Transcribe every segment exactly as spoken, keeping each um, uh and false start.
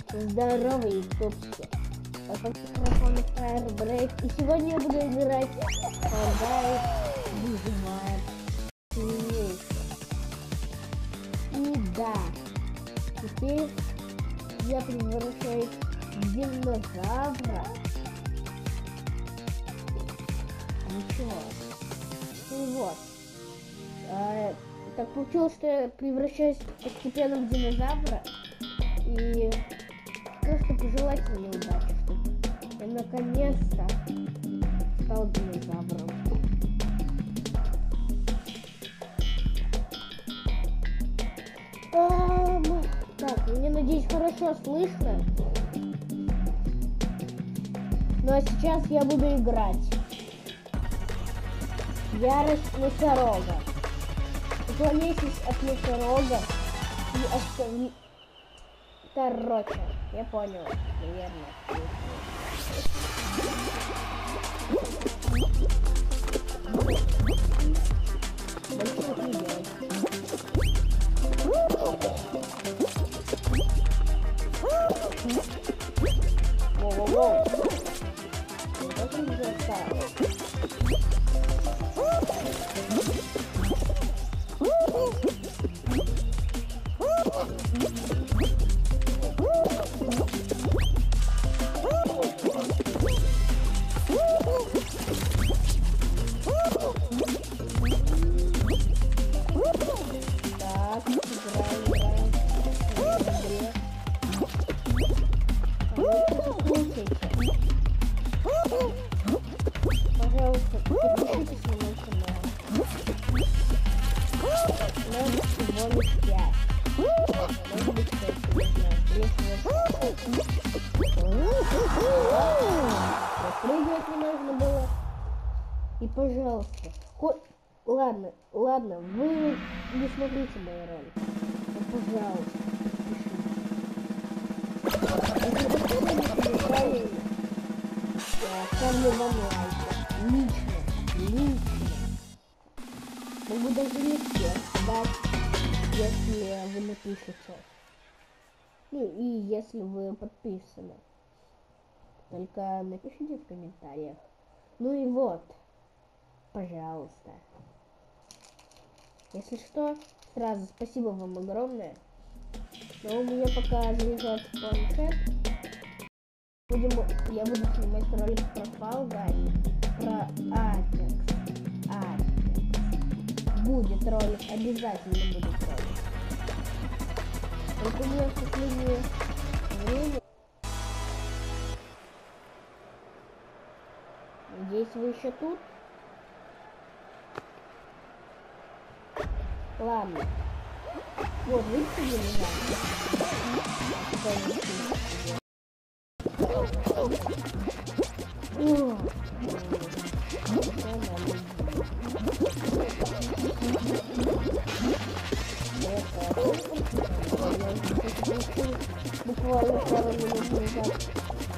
Здоровый ютубчик. Это микрофон Firebreak. И сегодня я буду играть Fall Guys Выживает Simulator. И да, теперь я превращаюсь в динозавра. Ничего. Ну вот. А, так получилось, что я превращаюсь постепенно в динозавра. И просто пожелать мне удачи, чтобы я наконец-то стал динозавром. А, ну, так, мне, надеюсь, хорошо слышно. Ну а сейчас я буду играть. Ярость носорога. Уклоняйтесь от носорога и остави... Короче, я понял, наверное. Больше так не делать. Воу-воу-воу. Вот он уже осталось. Пожалуйста, подпишитесь на мой канал. Надо всего лишь пять. Может быть, пять, не знаю. Прыгать не нужно было. И пожалуйста. Хоть... Ладно, ладно, вы не смотрите мои ролики. Но, пожалуйста, подпишитесь. Ставлю вам лайк. Лично, лично. Могу даже не всех дать, если вы напишете. Ну и если вы подписаны. Только напишите в комментариях. Ну и вот. Пожалуйста. Если что, сразу спасибо вам огромное. Но у меня пока заряжается планшет. Будем, я буду снимать ролик про Fall Guys, про Apex. Apex. Будет ролик, обязательно будет ролик. Вот у меня в последнее время... Надеюсь, вы еще тут? Ладно. Вот, видите, где лежат? Буквально пару минут назад.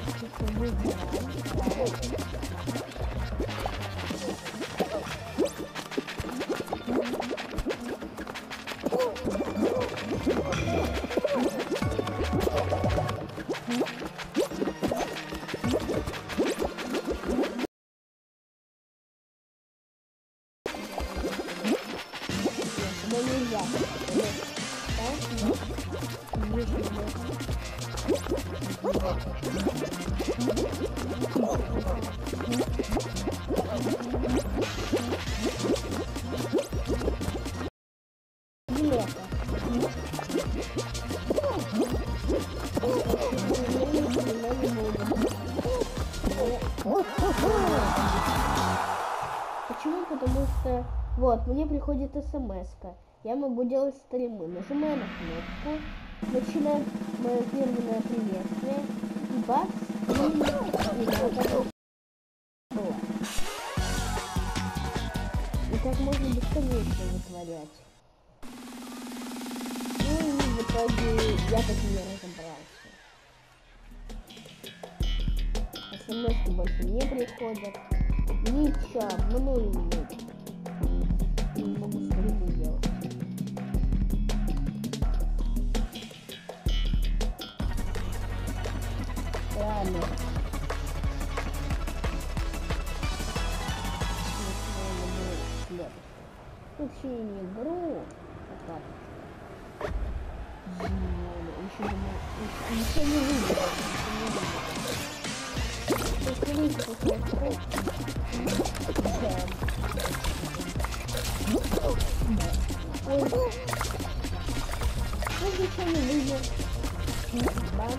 Нельзя. Почему? Потому что вот, мне приходит смс-ка. Я могу делать стримы. Нажимаю на кнопку, начинаю мое фирменное приветствие, и бац, и вот было. И так можно бесконечно вытворять. Ну и в итоге я так и не разобрался. смс-ки больше не приходят. Ничего, обманули меня. Не могу стримы делать. Ладно. Включение игру. Вот так. Еще не, еще не выйдет. Если выйдет, то я Ой. Ну, еще не выйдет. Бам.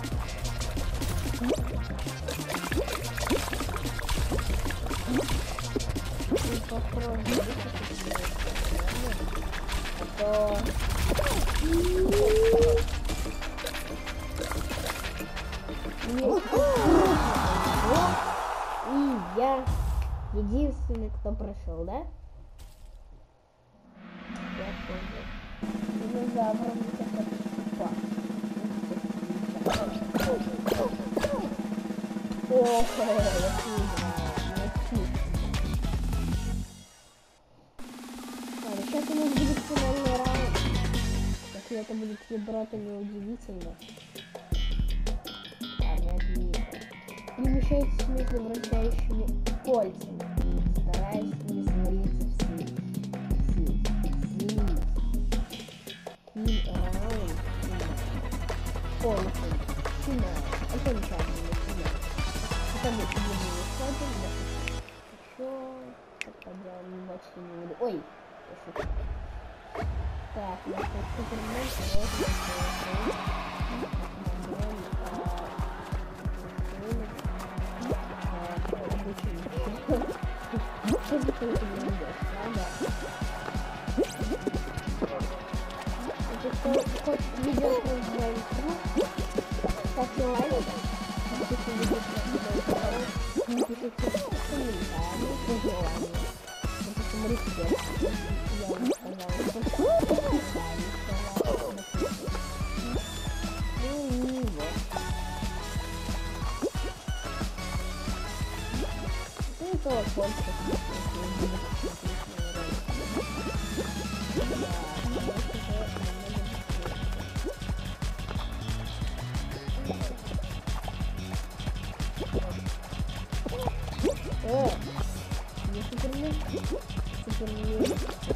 И попробуем. А то... И я единственный, кто прошел, да? Я понял. Динозавром это шипа. Ох, я сейчас у нас будет финальный раунд. Если это будет ядро, то неудивительно. Перемещайтесь между вращающими кольцами, стараясь не свалиться в снег. Снизь. Киль раунд. Полностью. Финал. Окончательный финал. Это мы себе не выходим. Еще. Попадем вообще не буду. Ой. Так, я тут супермен. Что бы ты не идешь, правда? Это кто хочет видео про игру, ставьте лайк, если видео про игру, пишите комментарии, пожелания. Допустим, респект, я вам сказала, что комментарии, ну и вот. Ну и колокольчик. О, не супермен, супермен.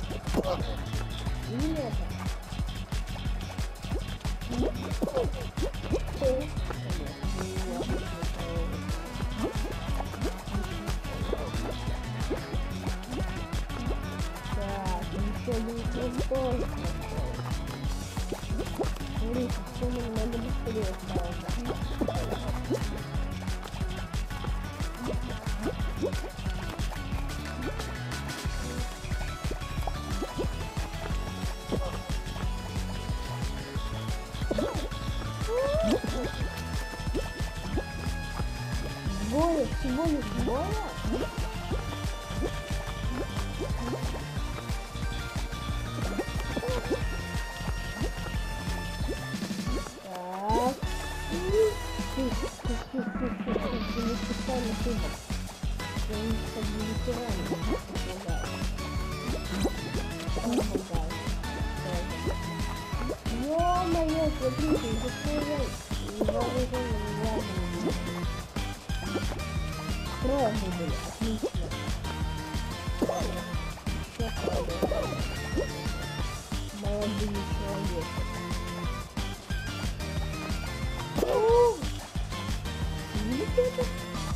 Или это? Так, еще один крутой. Смотрите, все надо быстрее стало. Двое, всего лишь двое? Так. Не специально выбор. Я не стабилизирую. Ё-моё, смотрите, закрывай. Трое были, отлично. Еще трое. Молодые человеки. Видите это?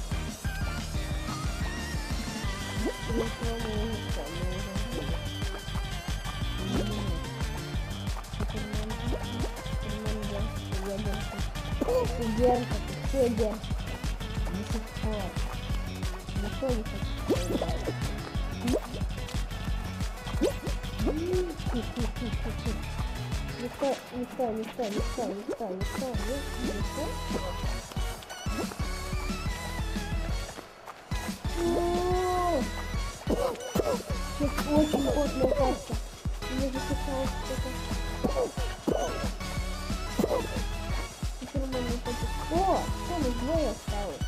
Студентка, студент. Не сухой. Никто не хочет. Никто, никто, никто, никто, никто, никто, никто. Сейчас очень плотная карта. Мне записалось что-то. О, все, мы двое осталось.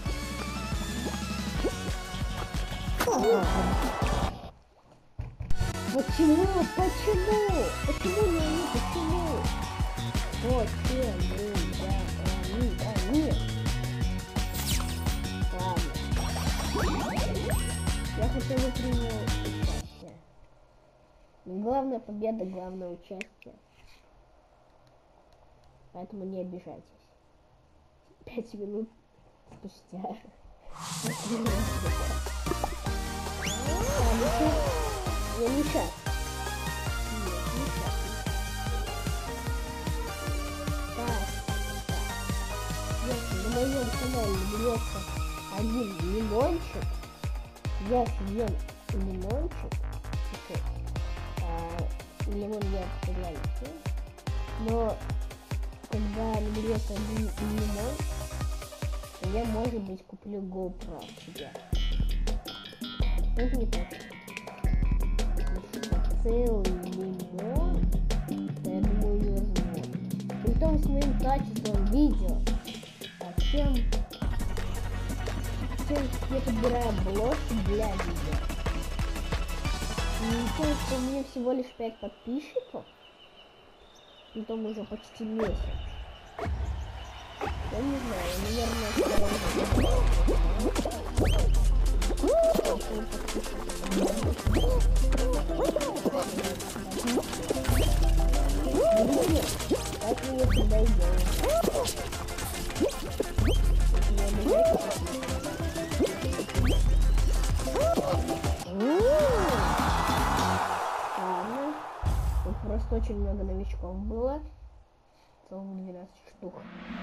Почему? Почему? Почему не они? Почему? Вот, все, мы, да, они, они. хотя бы принял участие. Главная победа, главное участие. Поэтому не обижайтесь. Пять минут спустя. Я не сейчас. Нет, не сейчас. Так, так. Если на моем канале наберется один миллиончик, я съем лимончик. А, лимон я реально съем. Но когда наберется один лимон, то я, может быть, куплю GoPro себе. Это не точно. Целый лимон, я думаю, невозможно. Притом с моим качеством видео, а всем, всем я подбираю обложки для видео. И то, что у меня всего лишь пять подписчиков, притом уже почти месяц. Я не знаю, наверное, второй как мне сюда идем? Ладно. Тут просто очень много новичков было. Целых двенадцать штук.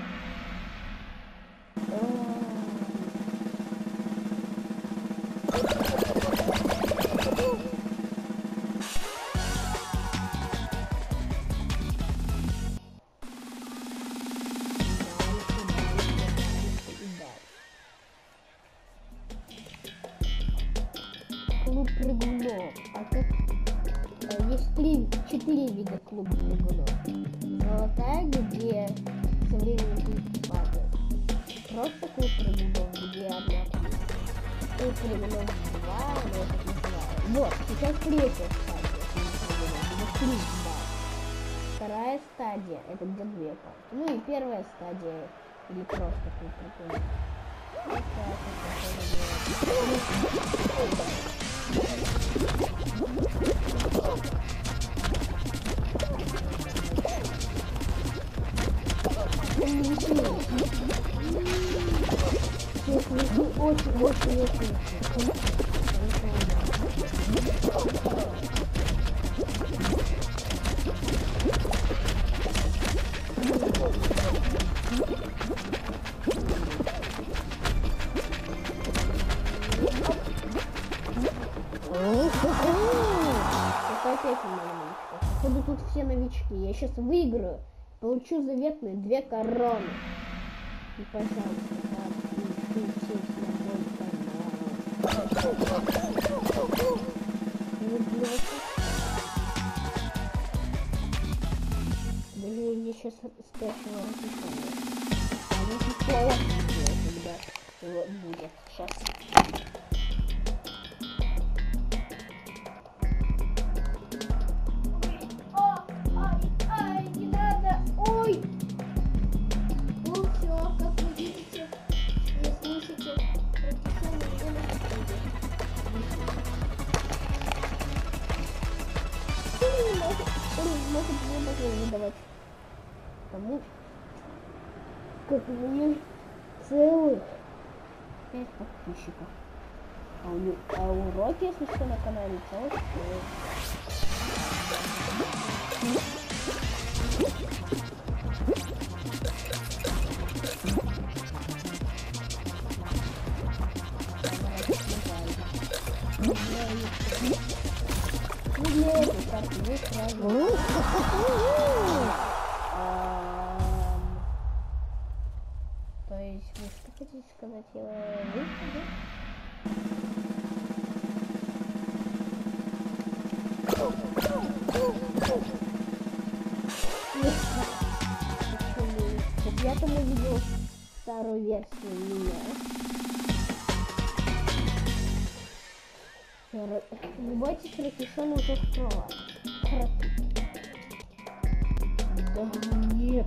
Клуб прыгунов. А как? Есть три, четыре вида клуба прыгунов. Золотая, где со временем клуб падает. Просто клуб прыгунов, где одна клуб. Клуб прыгунов два, но я так называю. Вот, сейчас третья стадия клуб прыгунов, где клуб падает. Вторая стадия, это где две палки. Ну и первая стадия, или просто клуб прыгунов. Вот так очень-очень-очень. Походу тут все новички. Я сейчас выиграю, получу заветные две короны. И пожалуйста, подпишитесь на мой канал. Даже мне сейчас спрашивала разрешение. А не слова, когда его будет сейчас. Может мне позволить давать тому, как у меня целых пять подписчиков. А у, а уроки, если что, на канале целых шесть. То есть вы что хотите сказать? Я выйду, я там увидел старую версию меня. Не бойтесь, Ракишон уже в кровати. Да нет.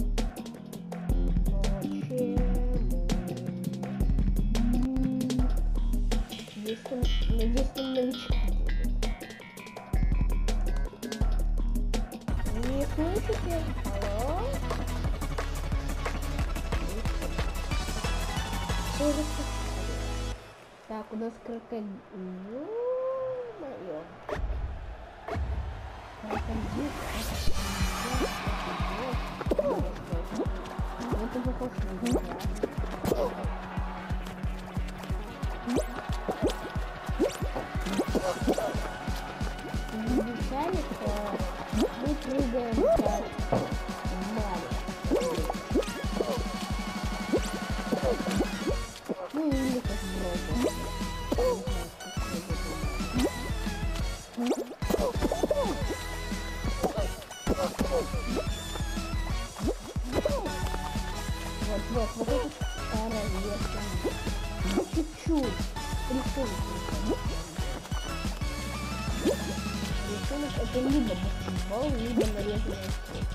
Почему? Надеюсь, там ключи. Не слышите? Алло? Что же это? Так, у нас крокодил. Ё-моё. Крокодил. Это похож на меня. Обещали, что мы прыгаем как маленькие. Ну или как много. Вот, вот, вот это старая версия. Чуть-чуть. Рисунок. Рисунок это либо баскетбол, либо нарезанная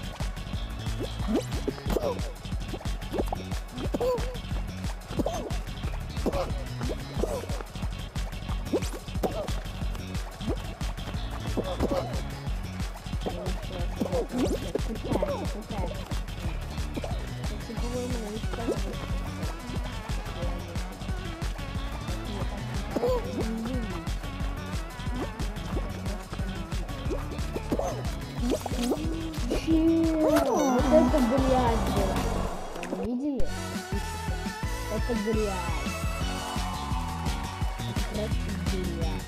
вот это грязь была. Вы видели? Это грязь. Это грязь.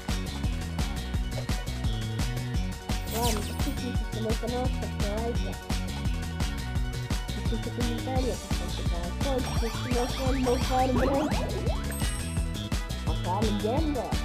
Ладно, подписывайтесь на мой канал, ставьте лайки. Пишите комментарии, ставьте колокольчик. С вами был Фаербрейк. Пока, легенда.